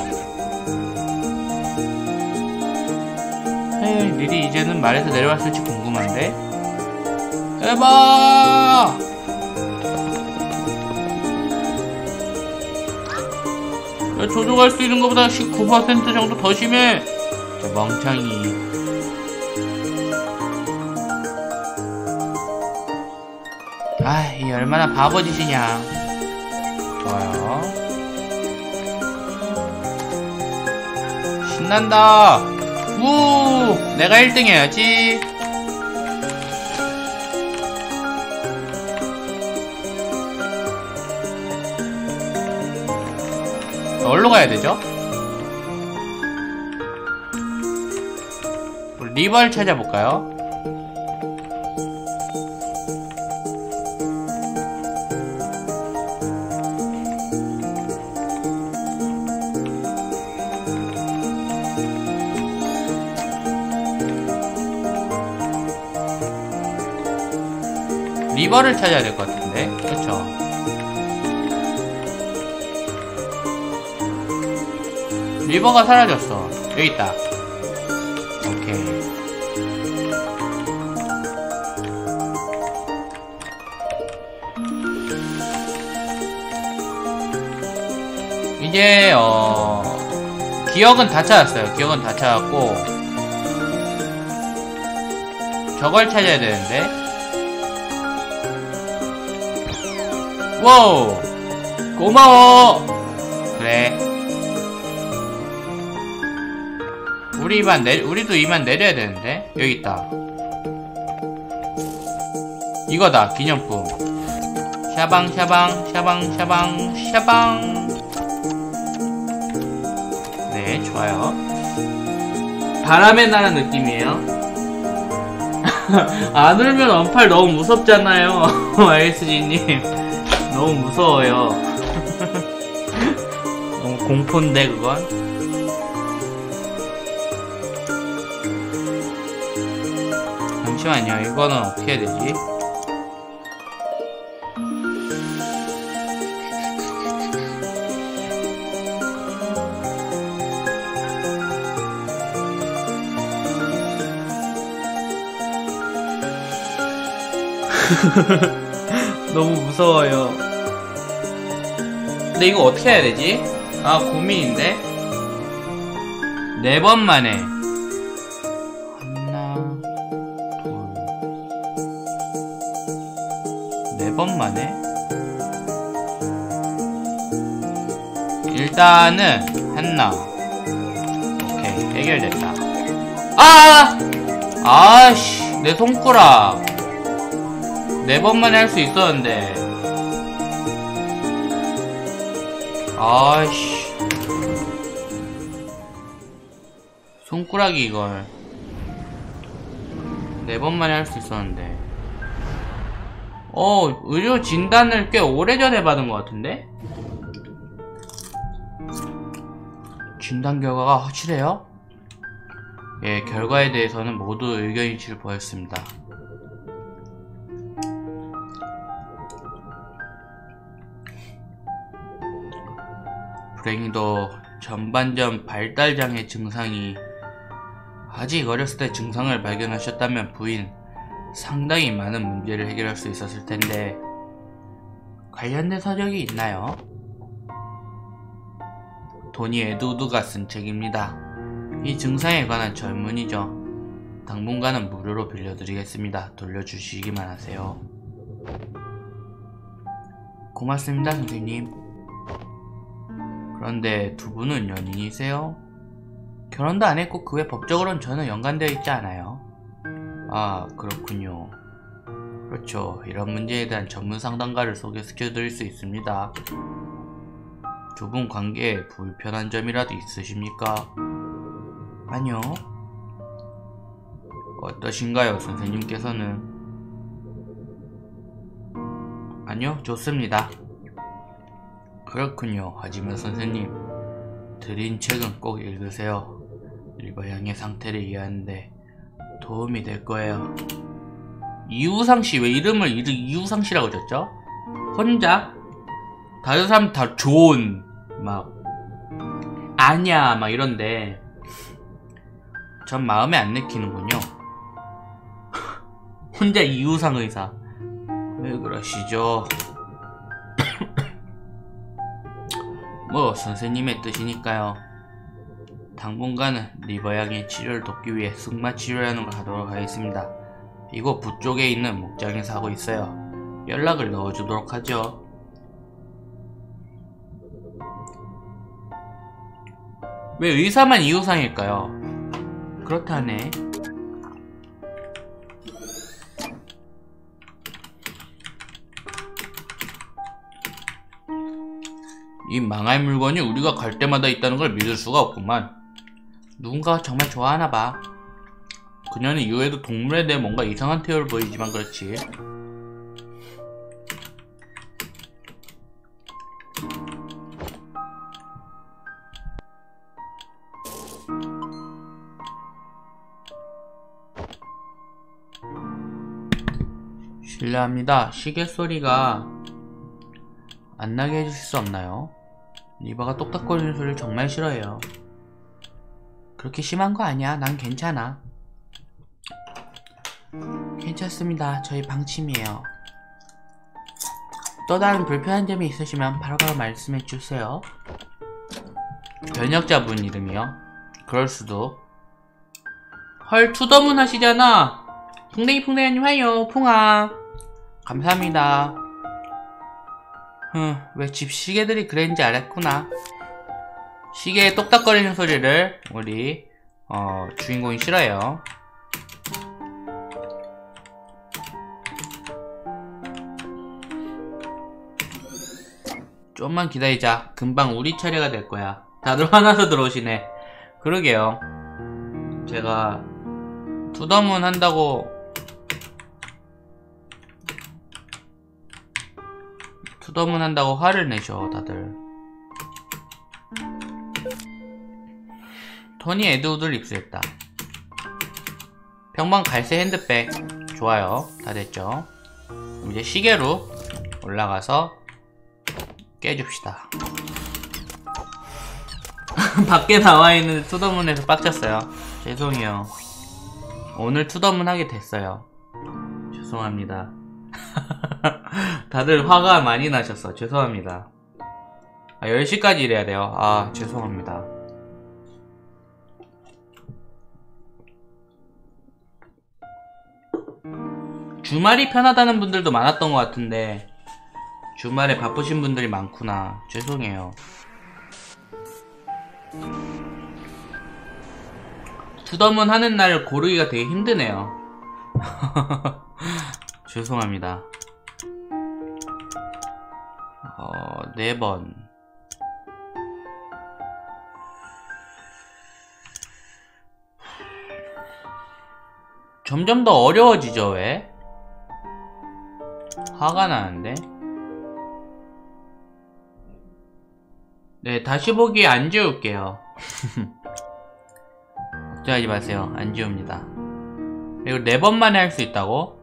Speaker 2: 에이, 릴이 이제는 말에서 내려왔을지 궁금한데. 에바! 조종할 수 있는 것보다 십구 퍼센트 정도 더 심해. 저 멍청이. 아, 이 얼마나 바보짓이냐. 좋아요. 신난다. 우! 내가 일 등 해야지. 어디로 가야 되죠? 리버를 찾아볼까요? 리버를 찾아야 될 것 같은데. 그쵸? 리버가 사라졌어. 여기 있다. 오케이. 이제 어 기억은 다 찾았어요. 기억은 다 찾았고 저걸 찾아야 되는데. 와우, 고마워. 그래, 우리 이만 내 우리도 이만 내려야 되는데. 여기 있다. 이거다, 기념품. 샤방 샤방 샤방 샤방 샤방. 네, 좋아요. 바람에 나는 느낌이에요. 안 울면 언팔 너무 무섭잖아요. 에스지님 너무 무서워요. 너무 공포인데 그건. 잠시만요, 이거는 어떻게 해야 되지? 너무 무서워요. 근데 이거 어떻게 해야 되지? 아, 고민인데. 네 번 만에 하나, 둘, 네 번 만에. 일단은 하나. 오케이, 해결됐다. 아! 아씨, 내 손가락. 네 번만에 할 수 있었는데. 아이씨, 손가락이 이걸 네 번만에 할 수 있었는데. 어, 의료 진단을 꽤 오래전에 받은 것 같은데? 진단 결과가 확실해요? 예, 결과에 대해서는 모두 의견일치를 보였습니다. 불행히도 전반전 발달장애 증상이, 아직 어렸을 때 증상을 발견하셨다면 부인 상당히 많은 문제를 해결할 수 있었을 텐데 관련된 서적이 있나요? 도니 에드우드가 쓴 책입니다. 이 증상에 관한 전문이죠. 당분간은 무료로 빌려드리겠습니다. 돌려주시기만 하세요. 고맙습니다, 선생님. 그런데 두 분은 연인이세요? 결혼도 안 했고 그 외 법적으로는 저는 연관되어 있지 않아요. 아, 그렇군요. 그렇죠. 이런 문제에 대한 전문 상담가를 소개시켜드릴 수 있습니다. 두 분 관계에 불편한 점이라도 있으십니까? 아니요. 어떠신가요, 선생님께서는? 아니요, 좋습니다. 그렇군요. 하지만 선생님, 드린 책은 꼭 읽으세요. 리버 양의 상태를 이해하는데 도움이 될 거예요. 이우상씨, 왜 이름을 이우상씨라고 줬죠? 혼자? 다른 사람 다 존, 막 아냐, 막 이런데 전 마음에 안 내키는군요. 혼자 이우상 의사. 왜 그러시죠? 뭐 선생님의 뜻이니까요. 당분간은 리버 양의 치료를 돕기 위해 승마 치료라는 걸 하도록 하겠습니다. 이곳 북쪽에 있는 목장에서 하고 있어요. 연락을 넣어주도록 하죠. 왜 의사만 이우상일까요? 그렇다네. 이 망할 물건이 우리가 갈 때마다 있다는 걸 믿을 수가 없구만. 누군가가 정말 좋아하나봐. 그녀는 이후에도 동물에 대해 뭔가 이상한 태도를 보이지만 그렇지. 실례합니다. 시계 소리가 안 나게 해주실 수 없나요? 리바가 똑딱거리는 소리를 정말 싫어해요. 그렇게 심한 거 아니야. 난 괜찮아. 괜찮습니다. 저희 방침이에요. 또 다른 불편한 점이 있으시면 바로바로 말씀해 주세요. 변역자분 이름이요? 그럴 수도. 헐, 투더문 하시잖아. 풍뎅이 풍뎅이님 하요. 풍아 감사합니다. 흠, 왜 집 시계들이 그랬는지 알았구나. 시계의 똑딱거리는 소리를 우리 어, 주인공이 싫어해요. 좀만 기다리자. 금방 우리 차례가 될 거야. 다들 화나서 들어오시네. 그러게요. 제가 투더문 한다고 투더문 한다고 화를 내셔 다들. 토니 에드우드를 입수했다. 평범 갈색 핸드백. 좋아요. 다 됐죠. 이제 시계로 올라가서 깨줍시다. 밖에 나와있는 투더문에서 빡쳤어요. 죄송해요. 오늘 투더문 하게 됐어요. 죄송합니다. 다들 화가 많이 나셨어. 죄송합니다. 아, 열 시까지 일해야 돼요. 아, 죄송합니다. 주말이 편하다는 분들도 많았던 것 같은데 주말에 바쁘신 분들이 많구나. 죄송해요. 투더문 하는 날 고르기가 되게 힘드네요. 죄송합니다. 어, 네 번. 점점 더 어려워지죠, 왜? 화가 나는데? 네, 다시 보기 안 지울게요. 걱정하지 마세요. 안 지웁니다. 그리고 네 번 만에 할 수 있다고?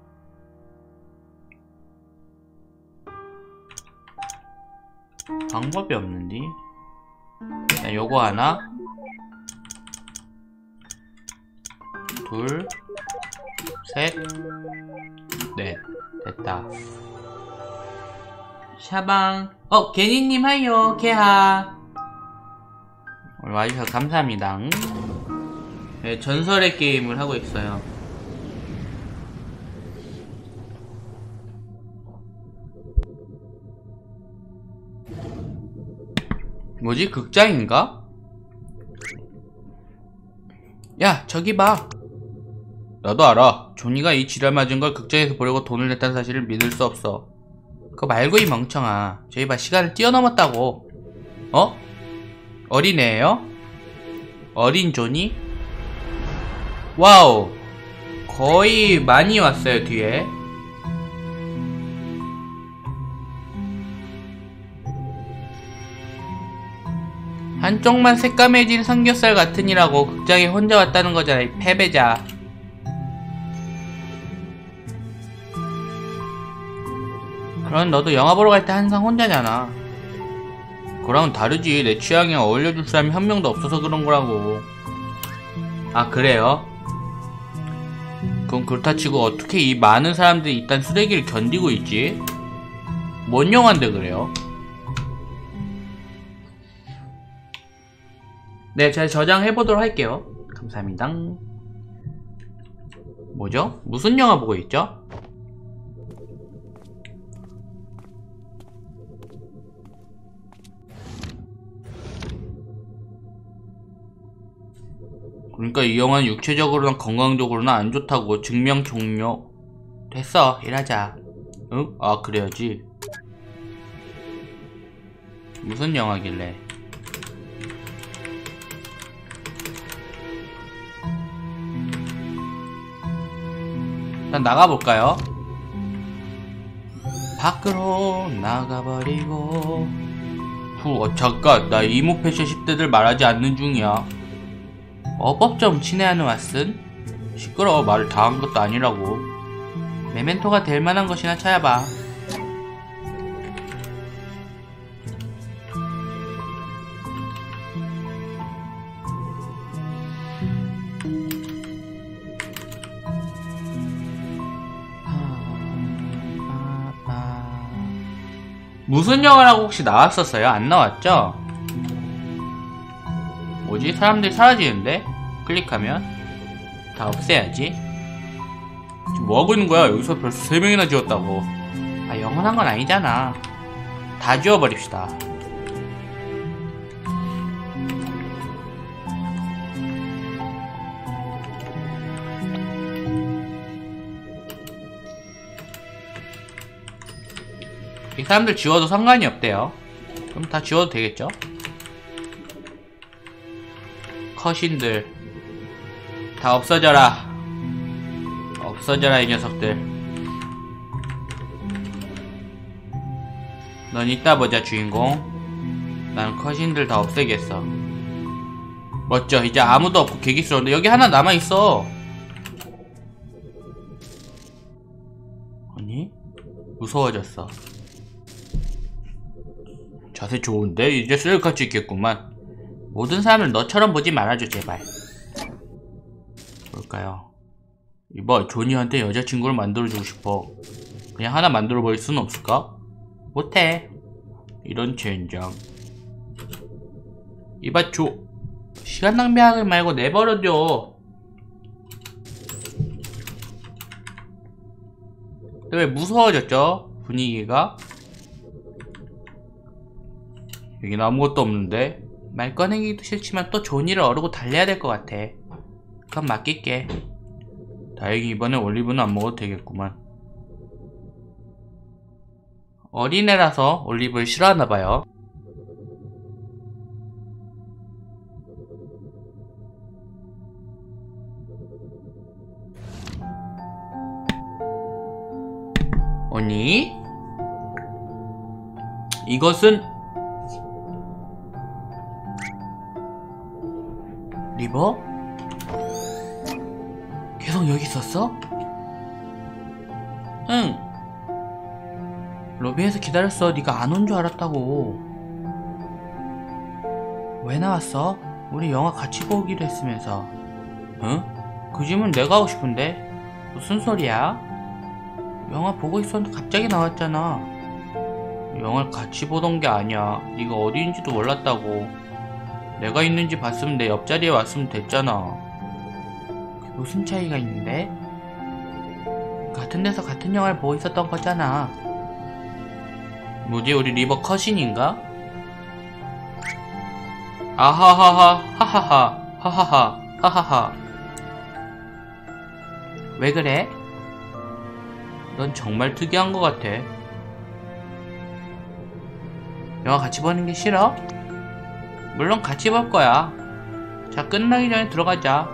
Speaker 2: 방법이 없는디? 자, 요거 하나 둘 셋 넷 됐다. 샤방. 어, 개니님 하이요. 개하. 오늘 와주셔서 감사합니다. 네, 전설의 게임을 하고 있어요. 뭐지? 극장인가? 야, 저기 봐. 나도 알아. 조니가 이 지랄 맞은 걸 극장에서 보려고 돈을 냈다는 사실을 믿을 수 없어. 그거 말고 이 멍청아. 저기 봐, 시간을 뛰어넘었다고. 어? 어린애예요? 어린 조니? 와우. 거의 많이 왔어요, 뒤에. 한쪽만 새까매진 삼겹살 같으니라고 극장에 혼자 왔다는 거잖아, 이 패배자. 그럼 너도 영화 보러 갈 때 항상 혼자잖아. 그랑은 다르지. 내 취향에 어울려줄 사람이 한 명도 없어서 그런 거라고. 아, 그래요? 그럼 그렇다 치고 어떻게 이 많은 사람들이 이딴 쓰레기를 견디고 있지? 뭔 영화인데 그래요? 네, 제가 저장해보도록 할게요. 감사합니다. 뭐죠? 무슨 영화 보고 있죠? 그러니까 이 영화는 육체적으로나 건강적으로나 안 좋다고. 증명 종료. 됐어, 일하자. 응? 아, 그래야지. 무슨 영화길래. 일단 나가볼까요? 밖으로 나가버리고. 후, 어, 잠깐. 나 이모 패션 십 대들 말하지 않는 중이야. 어법 좀 친애하는 왓슨? 시끄러워. 말을 다 한 것도 아니라고. 메멘토가 될 만한 것이나 찾아봐. 무슨 영화라고 혹시 나왔었어요? 안 나왔죠? 뭐지? 사람들이 사라지는데? 클릭하면 다 없애야지. 지금 뭐하고 있는 거야? 여기서 벌써 세 명이나 지웠다고. 아, 영원한 건 아니잖아. 다 지워버립시다. 이 사람들 지워도 상관이 없대요. 그럼 다 지워도 되겠죠? 컷신들 다 없어져라. 없어져라 이 녀석들. 넌 이따 보자 주인공. 난 컷신들 다 없애겠어. 멋져. 이제 아무도 없고 개기스러운데 여기 하나 남아있어. 아니? 무서워졌어. 자세 좋은데? 이제 셀카 찍겠구만. 모든 사람을 너처럼 보지 말아줘 제발. 뭘까요? 이봐, 조니한테 여자친구를 만들어주고 싶어. 그냥 하나 만들어버릴 수는 없을까? 못해. 이런 젠장. 이봐 조, 시간 낭비하지 말고 내버려둬. 왜 무서워졌죠? 분위기가? 여긴 아무것도 없는데? 말 꺼내기도 싫지만 또 조니를 어르고 달려야 될 것 같아. 그럼 맡길게. 다행히 이번에 올리브는 안 먹어도 되겠구만. 어린애라서 올리브를 싫어하나봐요. 언니? 이것은 리버? 계속 여기 있었어? 응. 로비에서 기다렸어. 네가 안 온 줄 알았다고. 왜 나왔어? 우리 영화 같이 보기로 했으면서. 응? 그 질문 내가 하고 싶은데? 무슨 소리야? 영화 보고 있었는데 갑자기 나왔잖아. 영화를 같이 보던 게 아니야. 네가 어디인지도 몰랐다고. 내가 있는지 봤으면 내 옆자리에 왔으면 됐잖아. 그게 무슨 차이가 있는데? 같은 데서 같은 영화를 보고 있었던 거잖아. 뭐지? 우리 리버 컷신인가? 아하하하 하하하 하하하 하하하. 왜 그래? 넌 정말 특이한 것 같아. 영화 같이 보는 게 싫어? 물론 같이 볼 거야. 자, 끝나기 전에 들어가자.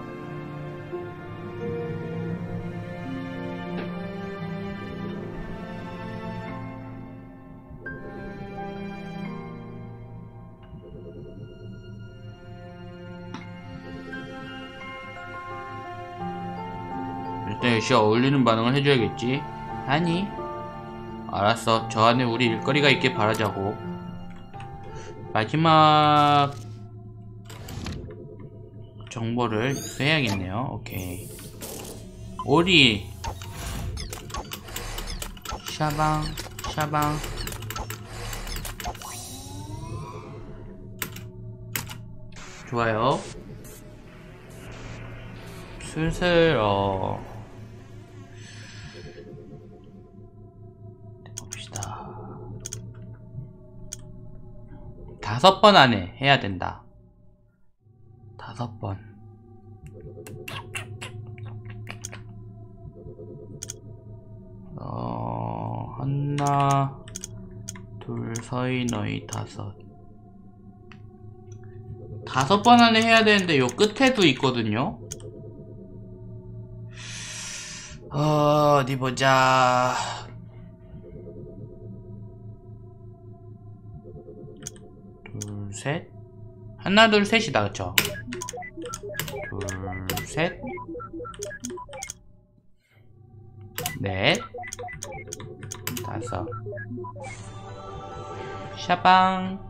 Speaker 2: 일단 역시 어울리는 반응을 해줘야겠지. 아니, 알았어. 저 안에 우리 일거리가 있길 바라자고. 마지막 정보를 써야겠네요. 오케이. 오리 샤방 샤방. 좋아요. 슬슬 어 봅시다. 다섯 번 안에 해야 된다. 다섯 번. 어, 하나, 둘, 서이, 너희, 다섯. 다섯 번 안에 해야 되는데 요 끝에도 있거든요. 어, 어디 보자. 둘, 셋. 하나, 둘, 셋이다, 그쵸? 둘, 셋. 넷, 다섯. 샤방.